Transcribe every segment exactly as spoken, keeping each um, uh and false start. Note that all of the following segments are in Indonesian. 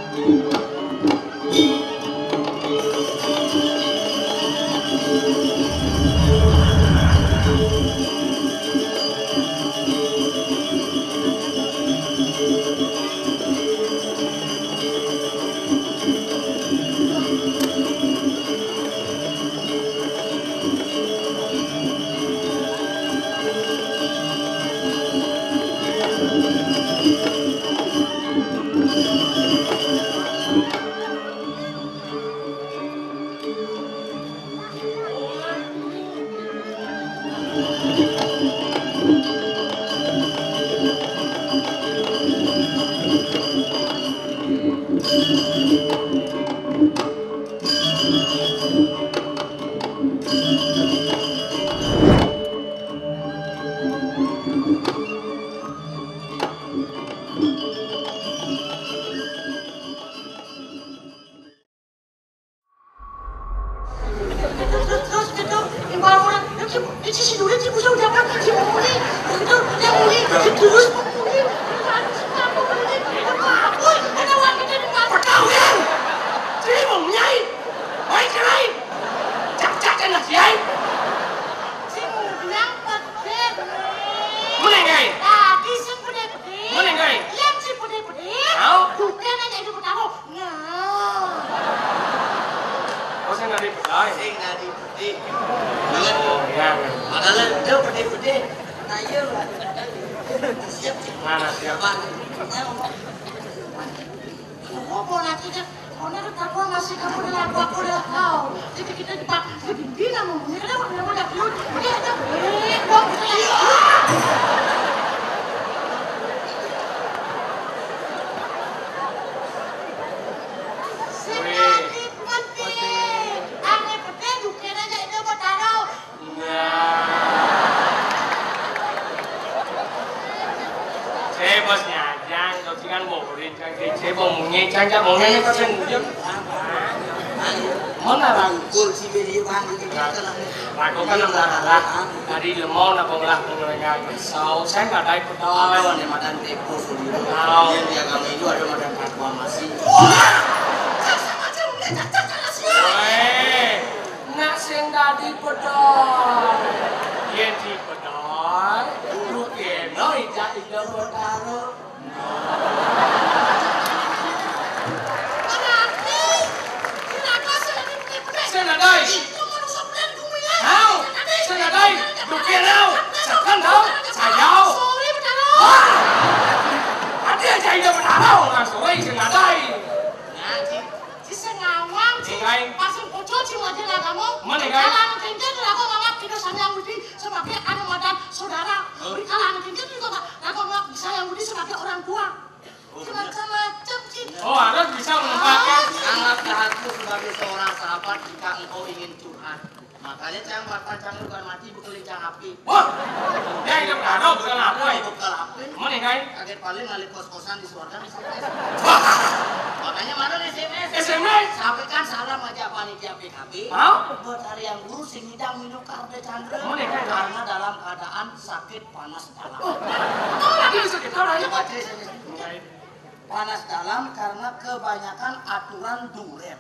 Panas dalam karena kebanyakan aturan duren.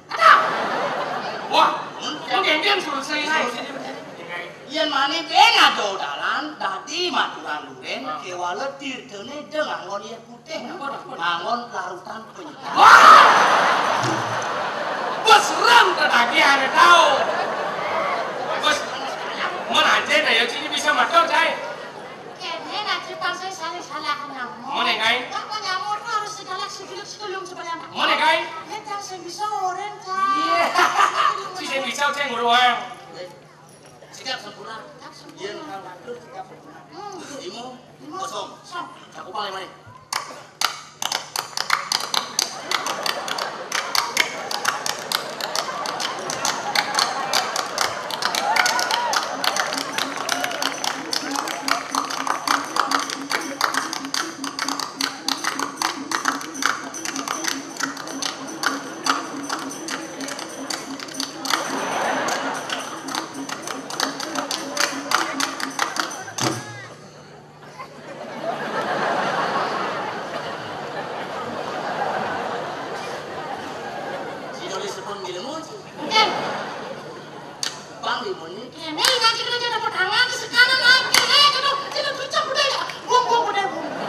Wah, mungkin suruh saya. Yen mani bena dodalan dadi maturan duren kewala tirtene dengan ngon putih ngangon larutan penyitaan. Bos ram tadi ada tahu. Bos, mana aja dah ya sini bisa makan saya. Kene nanti pasal salah salah nyamuk. Mana kai? Kamu nyamuk tu harus segala segala sekelum sebanyak. Mana kai? Kita sebisa orang kan. Si saya bisa saya ngurus. Sikap sempurna. Yen kalau sikap sempurna. Imu kosong. Aku paling mana? disebut ilmu. Ken, Bang di mana? kene ngaji kerja dapat tangan di sekanan lagi. Eh, kena tidak tucap budaya. Buang buang budaya.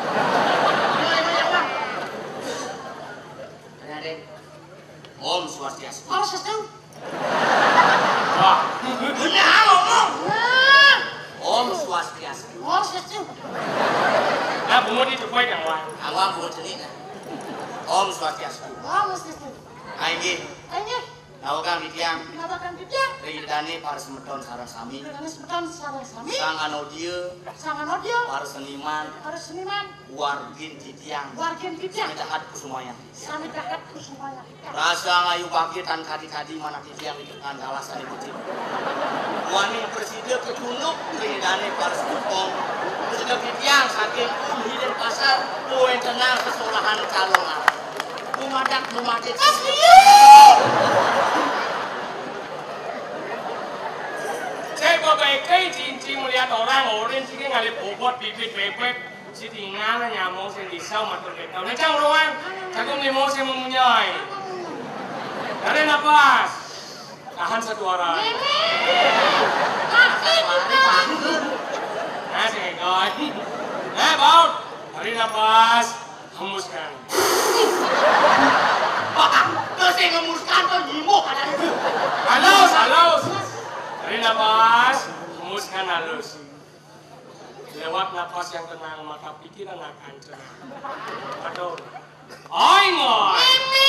Raden. Om Swastiastu. Oh, sesuatu. Wah, Benar ngomong. Nah, Om Swastiastu. oh, sesuatu. nah bunga di tupai yang lain. Awak buat cerita. Om Swastiastu. Oh, sesuatu. Aingin. Ayo, Nawakan Widyang. kenapa dia? Ridane para semedon sareng sami. Dengan sebutan sarang sami. Sang Anodia. Sangat audio. Para seniman. Harus seniman. Wargin Widyang. Wargen kita. Sedahat kusumaya. Sami dekat semuanya. Rasa ngayu bagi tan kadi-kadi mana Widyang dengan alasan ibu tim. Wani presiden ketunuk ridane para semedon. Presiden Widyang saking hilir pasar. Poin tenang kesolahan calongan. Lumadak lumadik. Asli. Saya bagai cincin melihat orang orang sih ngalih bobot bibit bebek si tinggal nyamuk sih disau matur kita. Nah cang ruang, cakung limo sih memunyai. Dari napas, tahan satu orang. Nah sih guys, nah bau, dari napas, hembuskan. Terus yang ngemuskan tuh nyimuk ada itu. Halus, halus. Dari napas, hembuskan halus. Lewat napas yang tenang, maka pikiran akan tenang. Aduh. Oi, ngoy.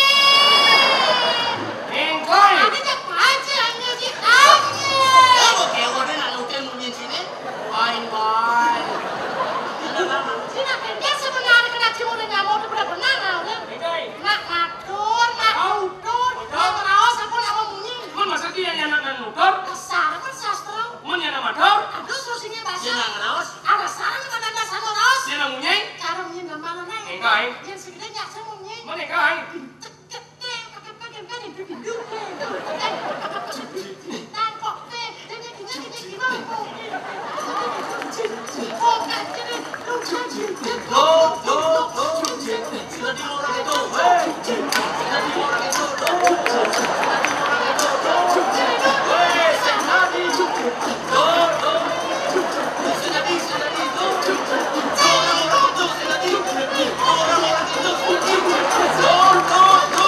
Ingkoy. Ada cepat sih hanya si hanya. Kamu kewanan nak lutin munyin sini. Fine, fine. Sini dia sebenarnya kena cimol dan nyamuk itu benar-benar udah. Ingkoy. Nak matur, nak utur, nak raos aku nak memunyi. Mun masa dia yang nak nutur, Kasar kan sastra. mun yang nak matur, Aduh susinya bahasa. Dia nak ngeraos. Ada saran pada dasar raos. dia nak munyai. Cara munyi gambaran nih. Ingkoy. Yang segedenya saya munyi. Mun ingkoy. Go, go, go. Sudah di orang itu. Hei. Sudah di orang itu. Sudah di orang itu. Hei, senadi. Go, go. Sudah di, sudah di. Go. Orang-orang itu sudah di. Orang-orang itu sudah di. Go, go, go.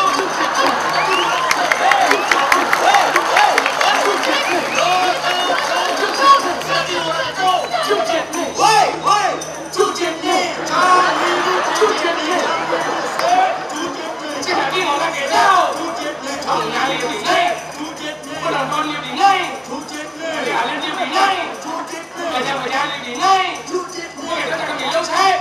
Hei. Hei, hei. Go, go, go. Sudah di orang itu. Woi, woi. Jadi orang kita, orang nyali di ngay, orang kon di ngay, dari alin di ngay, banyak banyak di ngay, kita tak kami jauh saya.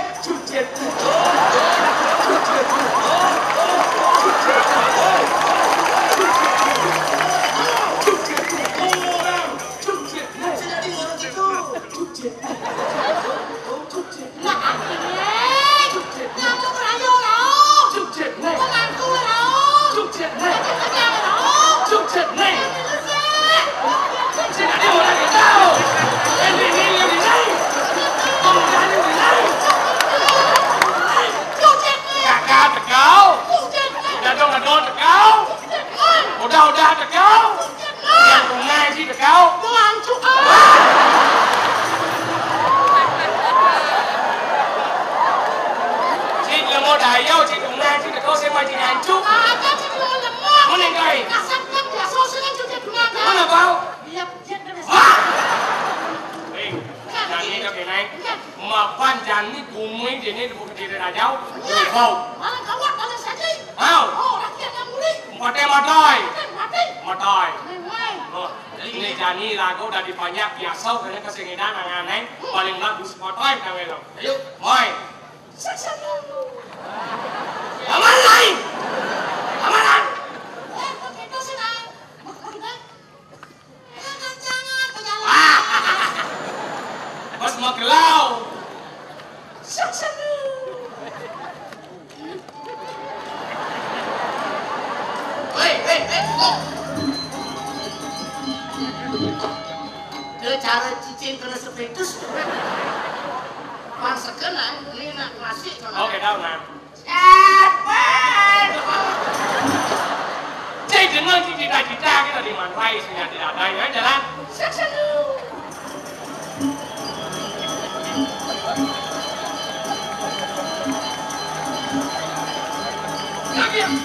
Nah akhirnya nyamuk berayu loh. Pengantu loh. Kerja loh. Jadi orang kita, ini ini di ngay, orang nyali di ngay. Kakak tekau, udah dong dong tekau, udah udah tekau, yang tungai sih tekau. Pengantu. Chị là một đại yêu, chị cũng nghe, chị là cô xem mày chị ngàn chút. Ada cik lo lemah. Mana yang kau? Kasarnya dia sosialnya juga punya. Mana kau? Dia dia dari Wah! Ê, nhà nghe cho cái này. Mà quan trọng ní cùng mấy thì ní được cái gì là nhau. Người không? Malah kawan kalian saja. Không? Oh, rakyat yang murid. Mà tem mà đòi. Mati. Mà đòi. Memang. Ờ, ini jani lah kau dari banyak biasa karena kesengidan angan-angan paling bagus spotlight kau itu. Ayo, moi. Saksa dulu. Aman lain. Amanan. Eh, begitu sih nah. Begitu. Jangan jangan penjalan. Bos mau kelau. Saksa dulu. Hei, hei, hei. Oh. Dia cara cincin kena sepetus. Pan sekena ini nak klasik kan. Oke, dah nah. Cepat. Jadi dengan jadi mantai sudah tidak ada ya jalan. Section lagi ya.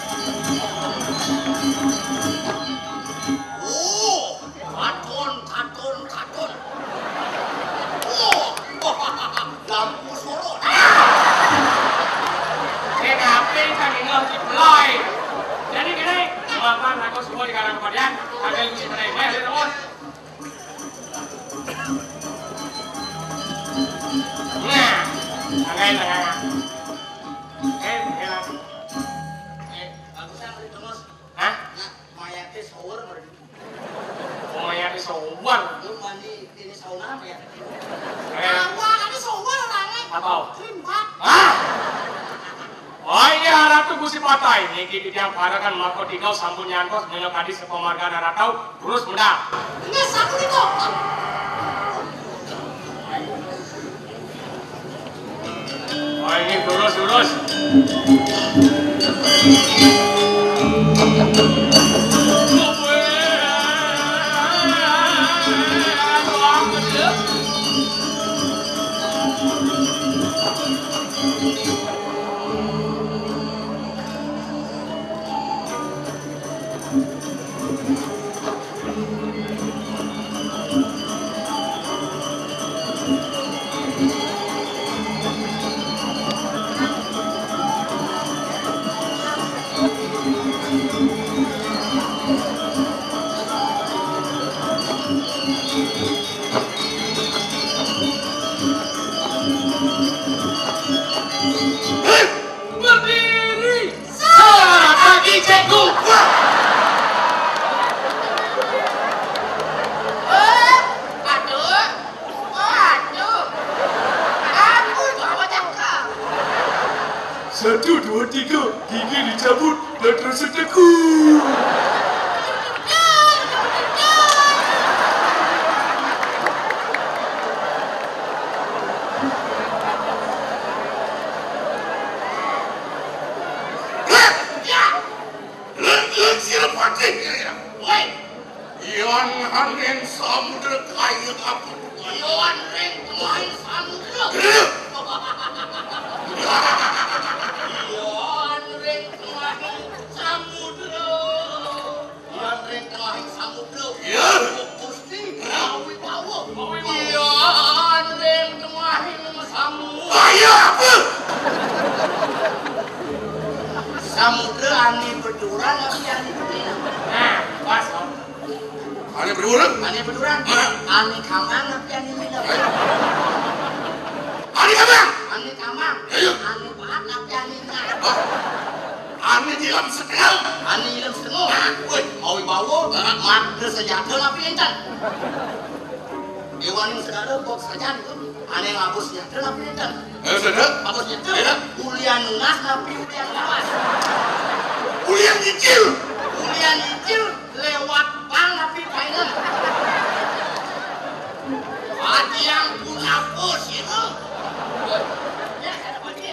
Oh, katon, katon, katon. Oh, lampu sorot. Saya ngapain kan ini harus dipelai. Jadi gini, makan aku semua di kalangan kalian. Ambil kursi menaik, mari terus. Nah, angin tengah. Eh, hilang. Eh, bagusnya mari terus. Hah? Nah, mayatnya shower mari. Pokoknya di sowan. Lu mandi ini sauna apa ya? Eh, Wah, ini sowan orangnya. apa? Rimbat. Ah! Oh ini harap tuh gusi patai ini kita yang parakan mako tikau sampun nyangkos menyokadi sepemarga daratau terus mudah. Ini satu itu. Oh ini terus terus. Berdiri, salah kaki cekku. Eh, aduh. Aduh. Aku bawa cakap. Satu dua tiga, gigi dicabut dan terasa takut. Iwan angin samudra kayu kapur. Iwan ring main samudra. Iwan ring main samudra. Iwan ring main samudra. Ya. Gusti Awi Bawo. Iwan ring main samudra. Ayo apa? Samudra ani berduran tapi ani berdina. Nah, pas om. Ani berduran? Ani berduran. Ani kamang tapi ani minum. Ani kamang? Ani kamang. Ani pahat tapi ani minum. Ani jilam setengah. Ani jilam setengah. Woi, awi bawo. Mak sejata tapi encan. Iwan yang segala buat saja itu. Ani ngabus nyata tapi encan. Eh, sedek. Ngabus nyata. Ulian nunas tapi ulian lawas. Ulian nyicil. Ulian nyicil lewat pang tapi final. Ada yang punya bos itu. Ya, saya dapat dia.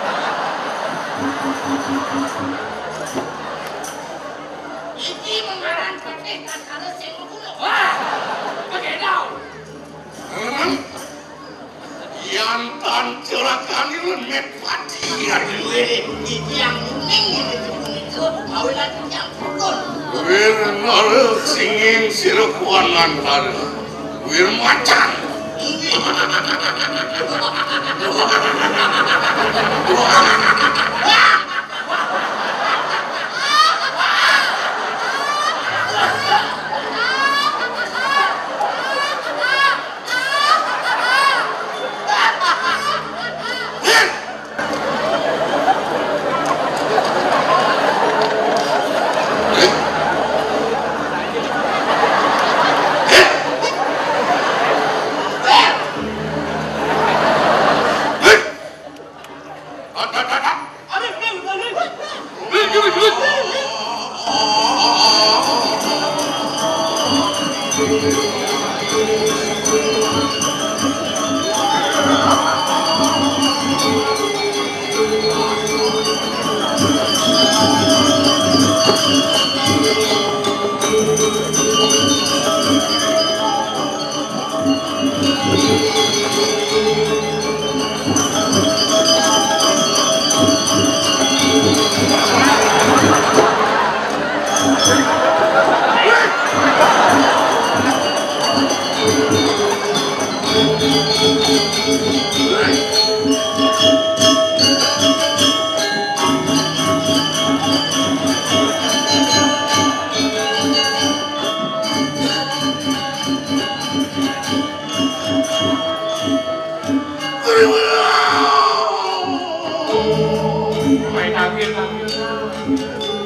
Ini mengarang perkekan kalau saya membunuh. Wah, begitu. Yang tancurakan itu nepati. Aduh, ini yang kuning ini itu awilan yang turun. Wir naruh singing sirukuanan pada. Wir macan.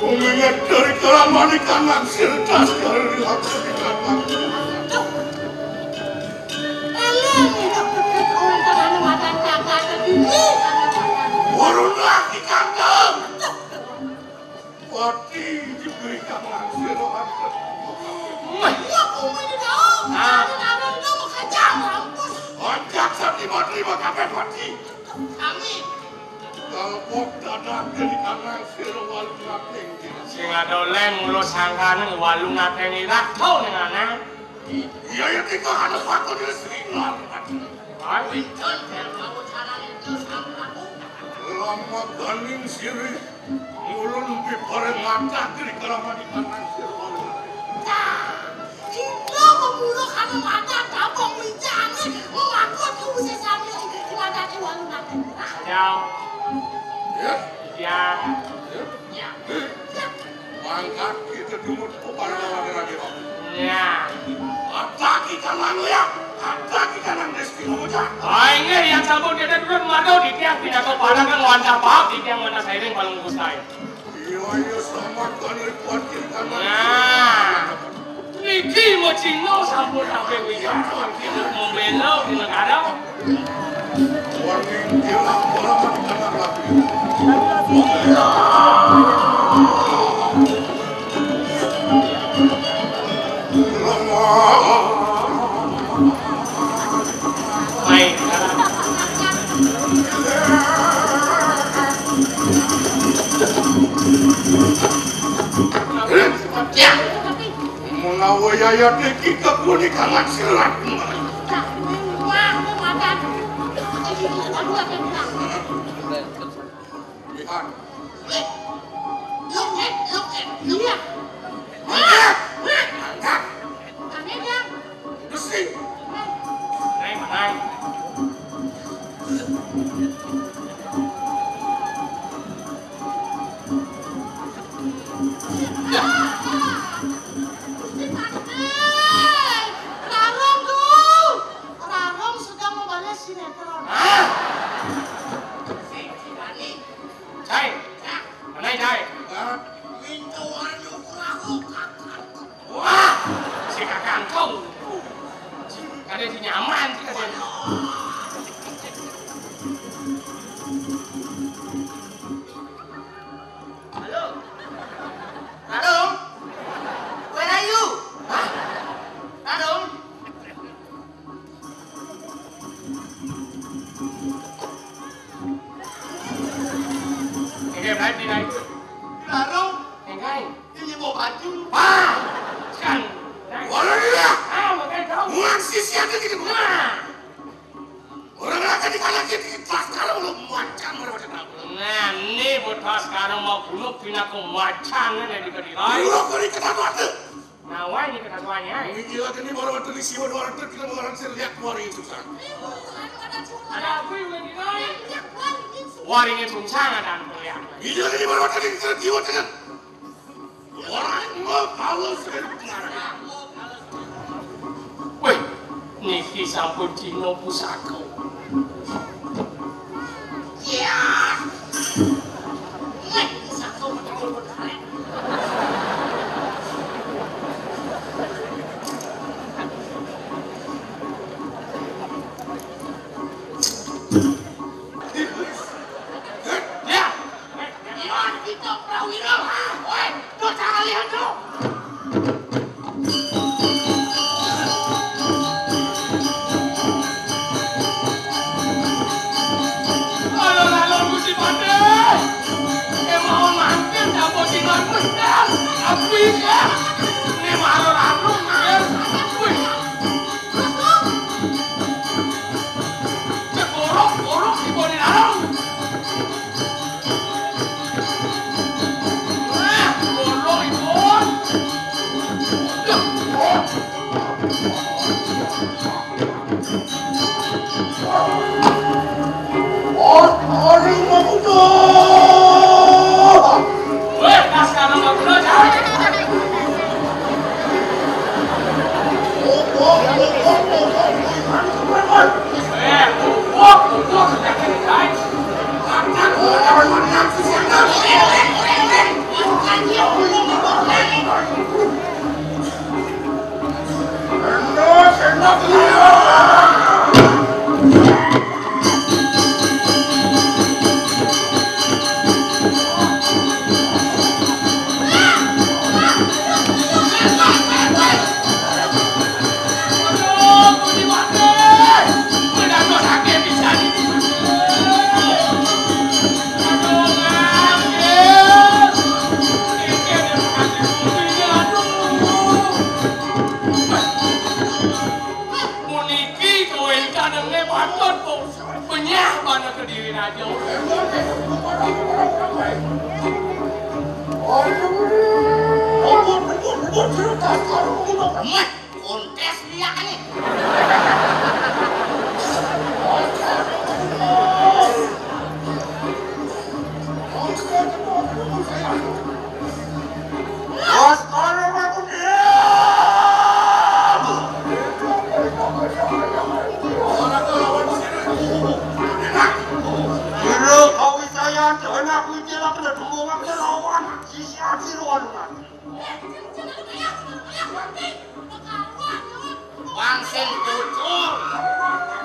Mengingat dari keramani kanan sildas dari aku di kanan. Warung lagi kandang. Wati diberikan langsir aku. Anjak sati lima kapan wati. Amin. Kalau dadak dari kanan sir walung ngating. Sing adole mulo sangkane walung ngating ira tau ning ana. Iya ya tika ana waktu di seringan. Ai Betul, kamu caranya itu sama aku. Lama ganing siri. Mulun di bareng ngacak dari keramani kanan sir walung ngating. Kita membunuh karena mata tabung bincangnya mengaku aku bisa sambil di mata di walung nanti. jauh. Ya, Ya. Ya, mangkat kita dulu pada lagi lagi. Ya. Ada kita lalu ya, ada kita nang desti ngomongnya. Ai nge yang sabun dia turun mado di tiang pindah ke padang kan wanda pak di tiang mana sairing paling gustai. Iya iya selamat kali kuat kita. Nah. Niki mo cino sabun sampai wija. Kita mau belok di negara. Warning kira orang kanan lagi. Baik. ya. Menawa yaya deki kebunikan laksirat. Wah, mata. Aku akan bilang. Lihat. Look at, look at, lihat. Angkat. Angkat. Aneh kan? Besi. Naik naik. Rarong tuh, Rarong sedang membalas sinetron. Ah. Cai. Mana cai? Itu warna perahu Wah. Si kakang kau. Ada si nyaman sih kasih. Halo? Radong? Where are you? Hah? Radong? Enggak berarti naik. Radong? Enggak. Ini mau baju? Wah. Kan. Walau dia. Ah, makan kau. Muang sisi ada gitu. Nah. Orang akan dikalah kita pas kalau belum macam orang macam apa. Nah, ini bocah sekarang mau bunuh pindah ke macan nih di kedai. Dulu kali ketemu ada. Nah, wah ini ketentuannya. Ini gila kan ini baru waktu di sini orang tu kita orang saya lihat keluar itu kan. Ada apa yang di kedai? Waringnya sungsang ada anu lihat. Ini lagi ini baru waktu di kita jiwa kan. Orang mau kalau saya pengarang. Wih, niki sampun dino pusaka. Ya. Nek, satu betul betul. Ya. Iwan kita prawira. Woi, tuh cara lihat tuh. Halo, halo, Gusti Pandai. Eh mau mampir dapur tinggal benar. Apa ya? Ini malu lalu ya. Wih. Cekorok, korok di bawah dalam. Wah, korok ikut. Orang mau tu. Wih, pas sekarang nggak bener, cai. Eh, wah, wah, sudah kena. Bukan dia. kontes karo ngono. Meh, kontes liyane. Bos, kalau aku dia. Orang lawan sini. Kira kau saya dan aku jelas kena dua kena lawan. Siapa sih lawan kan? Bang sen tutur.